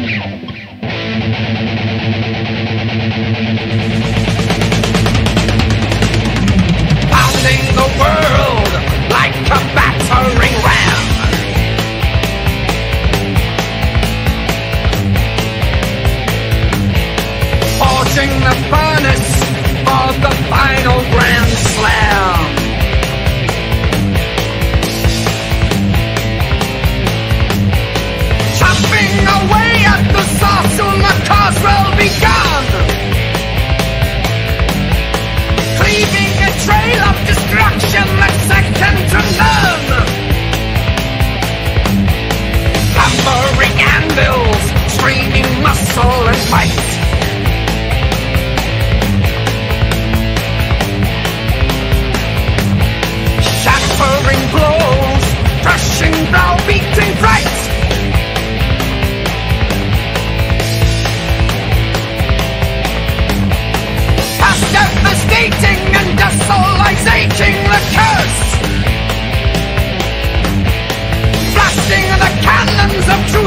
Pounding the world like a battering ram. Forging the furnace for the final grand slam. Chopping away at the saw, soon the cause will be gone. Cleaving a trail of destruction that's second to none. Hammering anvils, straining muscle and might. Shattering blows, crushing browbeating fright. Past devastating and desolisating the curse. Blasting the cannons of truth.